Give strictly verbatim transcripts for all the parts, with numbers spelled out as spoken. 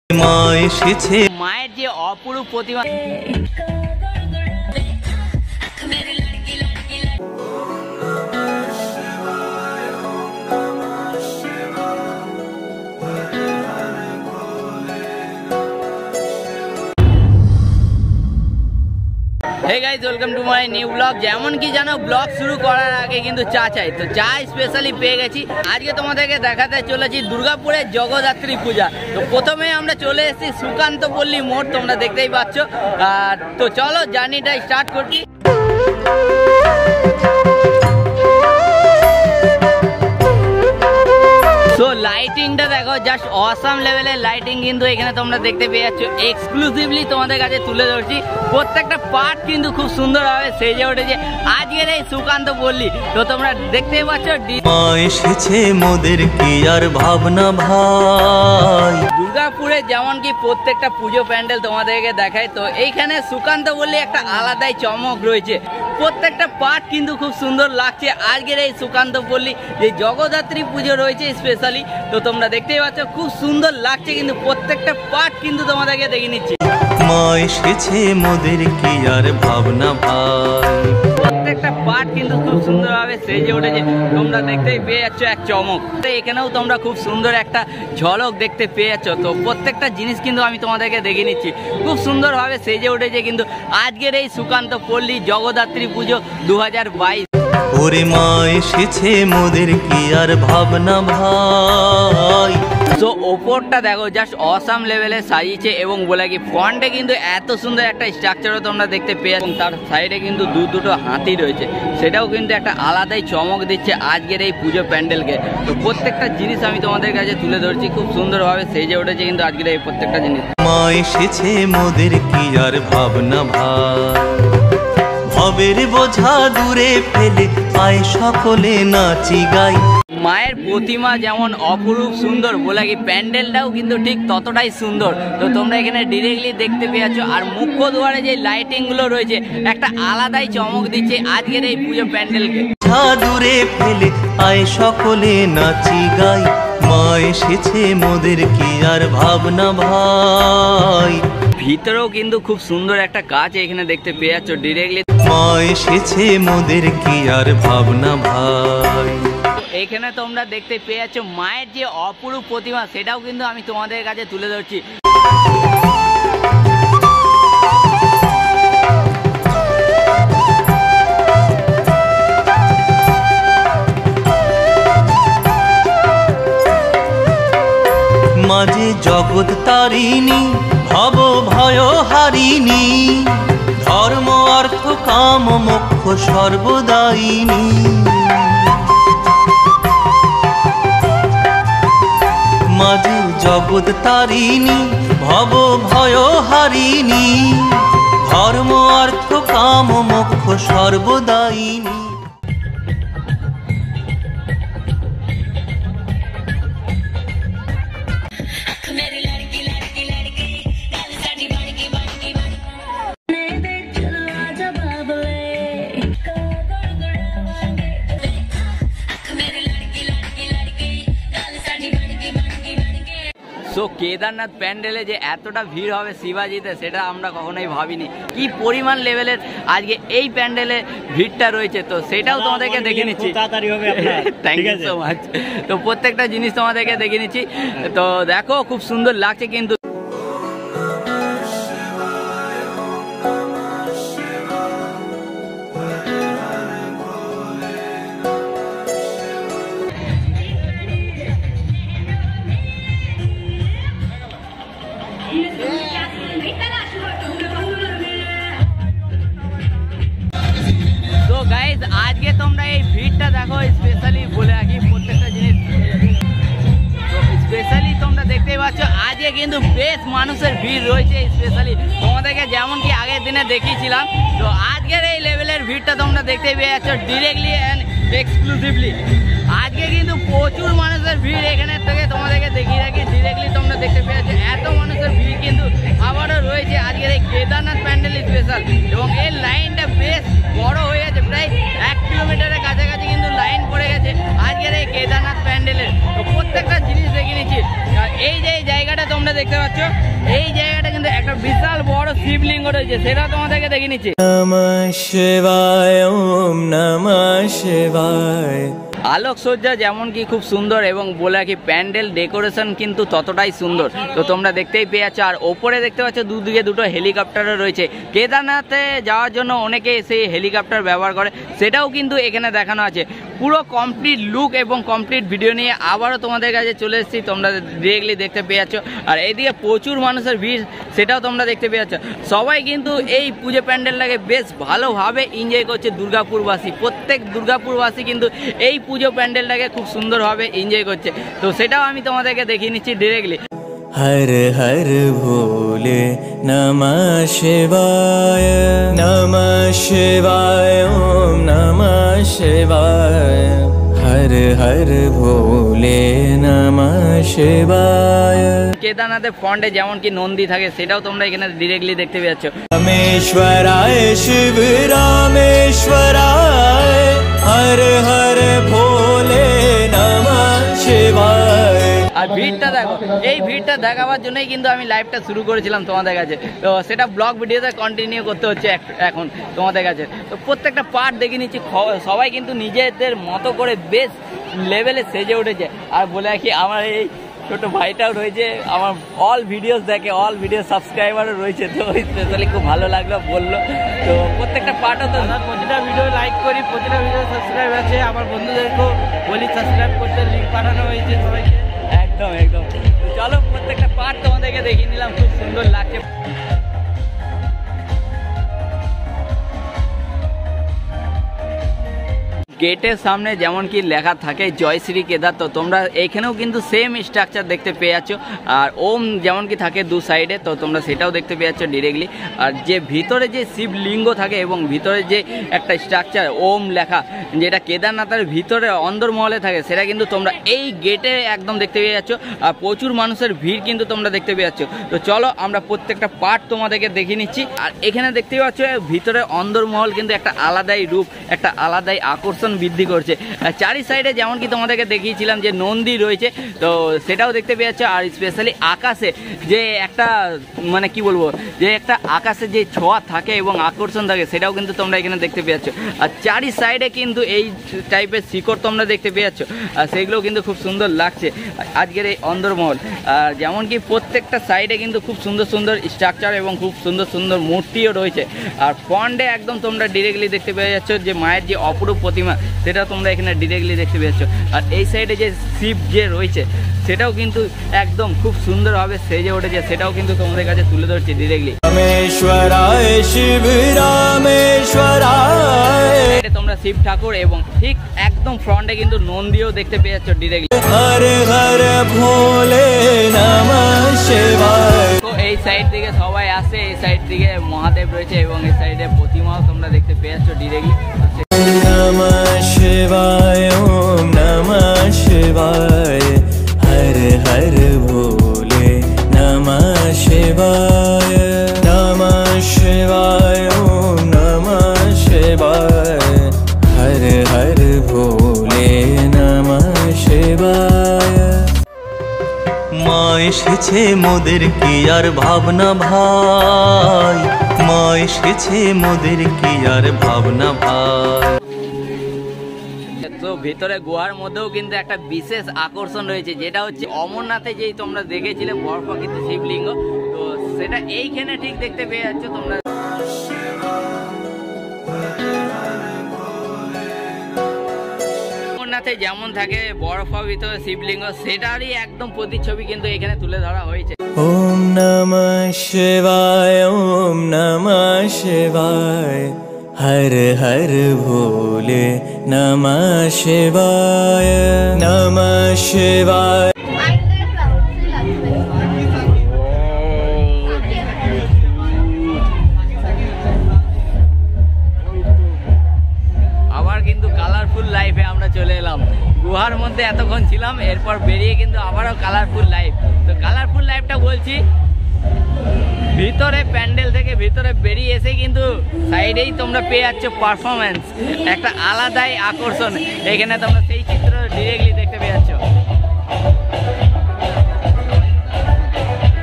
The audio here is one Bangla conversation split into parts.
মা এসেছে, মায়ের যে অপরূপ প্রতিমা। Hey guys, welcome to my new vlog। যেমন কি জানো, ব্লগ শুরু করার আগে কিন্তু চা চাই, তো চা স্পেশালি পেয়ে গেছি। আজকে তোমাদেরকে দেখাতে চলেছি দুর্গাপুরের জগদ্ধাত্রী পূজা। তো প্রথমে আমরা চলে এসেছি সুকান্ত পল্লী মোড়, তোমরা দেখতেই পাচ্ছ। আর তো চলো জার্নিটা স্টার্ট করছি। তো লাইটিংটা দেখো, জাস্ট অসাম লেভেলের লাইটিং কিন্তু এখানে তোমরা দেখতে পেয়ে যাচ্ছ। এক্সক্লুসিভলি তোমাদের কাছে তুলে ধরছি, প্রত্যেকটা পার্ট কিন্তু খুব সুন্দরভাবে সেজে উঠেছে আজকের এই সুকান্ত পল্লী। তো তোমরা দেখতেই পাচ্ছ মা এসেছে মোদের কি আর ভাবনা ভাই। দুর্গাপুরে যেমন কি প্রত্যেকটা পুজো প্যান্ডেল তোমাদেরকে দেখায়, তো এইখানে সুকান্ত পল্লী একটা আলাদাই চমক রয়েছে। প্রত্যেকটা পার্ট কিন্তু খুব সুন্দর লাগছে আজকের এই সুকান্ত পল্লী যে জগদ্ধাত্রী পুজো রয়েছে স্পেশালি। তো তোমরা দেখতেই পাচ্ছ খুব সুন্দর লাগছে, কিন্তু প্রত্যেকটা পার্ট কিন্তু তোমাদেরকে দেখে নিচ্ছি। মা এসেছে মোদের কি আর ভাবনা ভাই, প্রত্যেকটা পার্ট কিন্তু খুব সুন্দরভাবে সেজে উঠেছে, তোমরা দেখতেই পেয়ে যাচ্ছ এক চমক। এখানেও তোমরা খুব সুন্দর একটা ঝলক দেখতে পেয়ে যাচ্ছ। তো প্রত্যেকটা জিনিস কিন্তু আমি তোমাদেরকে দেখে নিচ্ছি, খুব সুন্দরভাবে সেজে উঠেছে কিন্তু আজকের এই সুকান্ত পল্লী জগদ্ধাত্রী পুজো দু হাজার বাইশ। ওরে মা এসেছে মোদের কি আর ভাবনা ভাই। তো ওপরটা দেখো, জাস্ট অসাম লেভেলে সাজিয়েছে এবং বলে কি ফ্রন্টে কিন্তু এত সুন্দর একটা স্ট্রাকচারও তোমরা দেখতে পেয়ে, এবং তার সাইডে কিন্তু দু দুটো হাতি রয়েছে, সেটাও কিন্তু একটা আলাদাই চমক দিচ্ছে আজকের এই পুজো প্যান্ডেলকে। তো প্রত্যেকটা জিনিস আমি তোমাদের কাছে তুলে ধরছি, খুব সুন্দরভাবে সেজে উঠেছে কিন্তু আজকের এই প্রত্যেকটা জিনিস। মা এসেছে মোদের কি আর ভাবনা ভাই, ভবের বোঝা দূরে ফেলে আয় সকলে নাচি গাই। মায়ের প্রতিমা যেমন অপরূপ সুন্দর, বলে কি প্যান্ডেলটাও কিন্তু ঠিক ততটাই সুন্দর। তো তোমরা এখানে ডিরেক্টলি দেখতে পেয়েছ। আর মুখ্য দুয়ারে যে লাইটিং গুলো রয়েছে একটা আলাদাই চমক দিচ্ছে আজকের এই পুজো প্যান্ডেলকে। দূরে ফেলে আয় সকলে নাচি গাই, মা এসেছে মোদের কি আর ভাবনা ভাই। ভিতরেও কিন্তু খুব সুন্দর একটা কাজ এখানে দেখতে পেয়ে যাচ্ছ ডিরেক্টলি। মা এসেছে মোদের কি আর ভাবনা ভাই। এখানে তোমরা দেখতে পেয়ে যাচ্ছ মায়ের যে অপরূপ প্রতিমা, সেটাও কিন্তু আমি তোমাদের কাছে তুলে ধরছি। মাঝে জগৎ তারিণী ভব ভয় হারিণী, ধর্ম অর্থ কাম মোক্ষ সর্বদায়িনী। মাঝে জগৎ তারিণী ভব ভয় হারিণী, ধর্ম অর্থ কাম মোক্ষ সর্বদায়িনী। তো কেদারনাথ প্যান্ডেলে যে এতটা ভিড় হবে শিবাজিতে, সেটা আমরা কখনোই ভাবিনি। কি পরিমাণ লেভেলের আজকে এই প্যান্ডেলে ভিড়টা রয়েছে, তো সেটাও তোমাদেরকে দেখে নিচ্ছি। Thank you so much. তো প্রত্যেকটা জিনিস তোমাদেরকে দেখে নিচ্ছি। তো দেখো খুব সুন্দর লাগছে কিন্তু। আজকে তোমরা এই ভিড়টা দেখো, স্পেশালি বলে রাখি প্রত্যেকটা জিনিস। তো স্পেশালি তোমরা দেখতেই পাচ্ছ আজকে কিন্তু বেশ মানুষের ভিড় রয়েছে। স্পেশালি তোমাদেরকে যেমন কি আগের দিনে দেখিয়েছিলাম, তো আজকের এই লেভেলের ভিড়টা তোমরা দেখতেই পেয়ে যাচ্ছ ডিরেক্টলি অ্যান্ড এক্সক্লুসিভলি। আজকে কিন্তু প্রচুর মানুষের ভিড় এখানে থেকে তোমাদেরকে দেখিয়ে রাখি ডিরেক্টলি তোমরা দেখতে পেয়ে যাচ্ছ। এত মানুষের ভিড় কিন্তু আবারও রয়েছে আজকের এই কেদারনাথ প্যান্ডেল স্পেশাল, এবং এই লাইনটা বেশ বড় হয়ে গেছে, প্রায় এক কিলোমিটারের কাছাকাছি কিন্তু লাইন পড়ে গেছে আজকের এই কেদারনাথ প্যান্ডেলের। তো প্রত্যেকটা জিনিস দেখে নিচ্ছি। এই যে এই জায়গাটা তোমরা দেখতে পাচ্ছ এই জায়গাটা কিন্তু একটা বিশাল বড় শিবলিঙ্গ রয়েছে, সেটা তোমাদেরকে দেখে নিচ্ছি। নমঃ শিবায়, ওম নমঃ শিবায়। আলোকসজ্জা যেমন কি খুব সুন্দর এবং বলে রাখি প্যান্ডেল ডেকোরেশন কিন্তু ততটাই সুন্দর, তো তোমরা দেখতেই পেয়েছ। আর ওপরে দেখতে পাচ্ছ দুদিকে দুটো হেলিকপ্টারও রয়েছে। কেদারনাথে যাওয়ার জন্য অনেকে সেই হেলিকপ্টার ব্যবহার করে, সেটাও কিন্তু এখানে দেখানো আছে। পুরো কমপ্লিট লুক এবং কমপ্লিট ভিডিও নিয়ে আবারও তোমাদের কাছে চলে এসেছি, তোমরা ডিরেক্টলি দেখতে পেয়েছ। আর এইদিকে প্রচুর মানুষের ভিড়, সেটাও তোমরা দেখতে পেয়েছ। সবাই কিন্তু এই পুজো প্যান্ডেলটাকে বেশ ভালোভাবে এনজয় করছে দুর্গাপুরবাসী। প্রত্যেক দুর্গাপুরবাসী কিন্তু এই পুজো প্যান্ডেলটাকে খুব সুন্দরভাবে এনজয় করছে, তো সেটাও আমি তোমাদেরকে দেখিয়ে নিচ্ছি ডিরেক্টলি। হর হর ভোলে নমঃ শিবায়, নমঃ শিবায়, ওম নমঃ শিবায়। হর হর ভোলে নমঃ শিবায়। কেদারনাথের ফ্রন্টে যেমন কি নন্দী থাকে, সেটাও তোমরা এখানে ডিরেক্টলি দেখতে পাচ্ছ। রামেশ্বরায় শিব রামেশ্বরায়, হর হর ভোলে নমঃ শিবায়। আর ভিড়টা দেখো, এই ভিড়টা দেখাবার জন্যই কিন্তু আমি লাইভটা শুরু করেছিলাম তোমাদের কাছে, তো সেটা ব্লগ ভিডিওতে কন্টিনিউ করতে হচ্ছে এখন তোমাদের কাছে। তো প্রত্যেকটা পার্ট দেখে নিচ্ছি, সবাই কিন্তু নিজেদের মতো করে বেশ লেভেলে সেজে উঠেছে। আর বলে রাখি আমার এই ছোট ভাইটাও রয়েছে, আমার অল ভিডিওস দেখে, অল ভিডিও সাবস্ক্রাইবারও রয়েছে, তো স্পেশালি খুব ভালো লাগলো বললো। তো প্রত্যেকটা পার্টও তো প্রতিটা ভিডিও লাইক করি, প্রতিটা ভিডিও সাবস্ক্রাইব আছে। আমার বন্ধুদেরকেও বলি সাবস্ক্রাইব করতে, লিঙ্ক পাঠানো হয়েছে সবাইকে। একদম একদম চলো প্রত্যেকটা পার্ট তোমাদেরকে দেখিয়ে নিলাম, খুব সুন্দর লাগছে। গেটের সামনে যেমন কি লেখা থাকে জয় শ্রী কেদার, তো তোমরা এইখানেও কিন্তু সেম স্ট্রাকচার দেখতে পেয়ে যাচ্ছ। আর ওম যেমন কি থাকে দু সাইডে, তো তোমরা সেটাও দেখতে পেয়ে যাচ্ছ ডিরেক্টলি। আর যে ভিতরে যে শিবলিঙ্গ থাকে এবং ভিতরে যে একটা স্ট্রাকচার ওম লেখা, যেটা কেদারনাথের ভিতরে অন্দরমহলে থাকে, সেটা কিন্তু তোমরা এই গেটে একদম দেখতে পেয়ে যাচ্ছ। আর প্রচুর মানুষের ভিড় কিন্তু তোমরা দেখতে পেয়ে যাচ্ছ। তো চলো আমরা প্রত্যেকটা পার্ট তোমাদেরকে দেখিয়ে নিচ্ছি। আর এখানে দেখতে পাচ্ছ ভিতরে অন্দরমহল কিন্তু একটা আলাদাই রূপ, একটা আলাদাই আকর্ষণ বৃদ্ধি করছে। চারি সাইডে যেমন কি তোমাদেরকে দেখিয়েছিলাম যে নন্দী রয়েছে, তো সেটাও দেখতে পেয়ে যাচ্ছে। আর স্পেশালি আকাশে যে একটা মানে কি বলবো, যে একটা আকাশে যে ছোঁয়া থাকে এবং আকর্ষণ থাকে, সেটাও কিন্তু তোমরা এখানে দেখতে পেয়ে যাচ্ছ। আর চারি সাইডে কিন্তু এই টাইপের শিকড় তোমরা দেখতে পেয়ে যাচ্ছ, আর সেগুলো কিন্তু খুব সুন্দর লাগছে আজকের এই অন্দরমহল। আর যেমন কি প্রত্যেকটা সাইডে কিন্তু খুব সুন্দর সুন্দর স্ট্রাকচার এবং খুব সুন্দর সুন্দর মূর্তিও রয়েছে। আর ফ্রন্টে একদম তোমরা ডিরেক্টলি দেখতে পেয়ে যাচ্ছ যে মায়ের যে অপরূপ প্রতিমা, সেটা তোমরা এখানে ডিরেক্টলি দেখতে পেয়েছো। আর এই সাইডে যে শিব যে রয়েছে, সেটাও কিন্তু একদম খুব সুন্দরভাবে সেজে উঠেছে, সেটাও কিন্তু তোমাদের কাছে তুলে ধরছি ডিরেক্টলি। রামেশ্বরায় শিব রামেশ্বরায়, তোমরা শিব ঠাকুর এবং ঠিক একদম ফ্রন্টে কিন্তু নন্দীও দেখতে পেয়ে যাচ্ছ ডিরেক্টলি। হর হর ভোলে নমঃ শিবায়। তো এই সাইড থেকে সবাই আসে, এই সাইড থেকে মহাদেব রয়েছে এবং এই সাইডে প্রতিমাও তোমরা দেখতে পেয়ে যাচ্ছ ডিরেক্টলি। নমঃ শিবায়, ওম নমঃ শিবায়। হর হর ভোলে নমঃ শিবায়, নমঃ শিবায়, ওম নমঃ শিবায়। হর হর ভোলে নমঃ শিবায়। মা এসেছে মোদের কি আর ভাবনা ভাই, মা এসেছে মোদের কি আর ভাবনা ভাই। তো ভিতরে গুহার মধ্যেও কিন্তু একটা বিশেষ আকর্ষণ রয়েছে, যেটা হচ্ছে অমরনাথে যেই তোমরা দেখেছিলে বরফাকৃত শিবলিঙ্গ, তো সেটা এইখানে ঠিক দেখতে পেয়ে যাচ্ছ তোমরা। অমরনাথে যেমন থাকে বরফাবৃত শিবলিঙ্গ, সেটারই একদম প্রতিচ্ছবি কিন্তু এখানে তুলে ধরা হয়েছে। ওম নমঃ শিবায়, ওম নমঃ শিবায়। হর হর ভোলে নমঃ শিবায়, নমঃ শিবায়। আবার কিন্তু কালারফুল লাইফে আমরা চলে এলাম। গুহার মধ্যে এতক্ষণ ছিলাম, এরপর বেরিয়ে কিন্তু আবারও কালারফুল লাইফ। তো কালারফুল লাইফটা বলছি, ভিতরে প্যান্ডেল থেকে ভিতরে বেরিয়ে এসে কিন্তু সাইডেই তোমরা পেয়ে যাচ্ছ পারফরমেন্স, একটা আলাদাই আকর্ষণ। এখানে তোমরা সেই চিত্র ডিরেক্টলি দেখতে পেয়ে যাচ্ছ।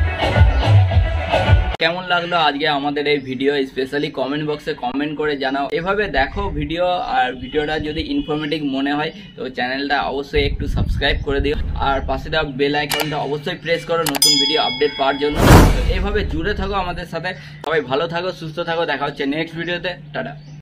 কেমন লাগলো আজকে আমাদের এই ভিডিও, স্পেশালি কমেন্ট বক্সে কমেন্ট করে জানাও। এভাবে দেখো ভিডিও, আর ভিডিওটা যদি ইনফরমেটিভ মনে হয় তো চ্যানেলটা অবশ্যই একটু সাবস্ক্রাইব করে দিও, আর পাশে দেওয়া বেল আইকনটা অবশ্যই প্রেস করো নতুন ভিডিও আপডেট পাওয়ার জন্য। তো এইভাবে জুড়ে থাকো আমাদের সাথে। সবাই ভালো থাকো, সুস্থ থাকো, দেখা হচ্ছে নেক্সট ভিডিওতে। টাটা।